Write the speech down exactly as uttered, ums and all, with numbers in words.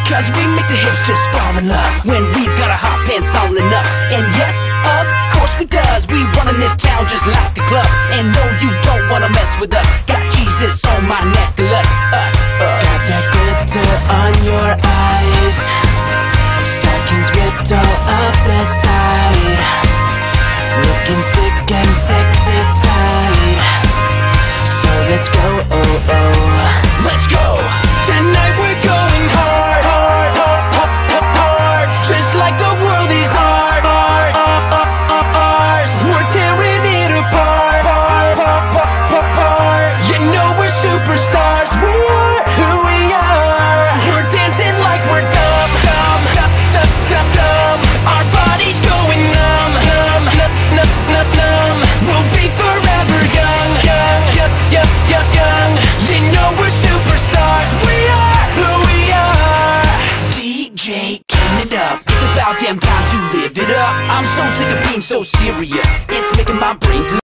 Cause we make the hips just fall in love when we've got our hot pants all enough. And yes, of course we does. We run in this town just like a club. And no, you don't wanna mess with us. Got Jesus on my necklace. Us, us. Got that glitter on your eyes, stockings ripped all up the side, looking sick and sexified. So let's go, oh oh, let's go. Tonight we're going hard, hard, hard, hard, hard. Just like the world is hard, hard, hard, hard, ours. We're tearing it apart, apart, apart, apart, apart. You know we're superstars. We are who we are. We're dancing like we're dumb, dumb, dumb, dumb, dumb, dumb. Our bodies going numb, numb, numb, numb, numb, numb. We'll be forever young, young, young, young, young, young. You know we're superstars. We are who we are. D J, turn it up. It's about damn time to live it up. I'm so sick of being so serious. It's making my brain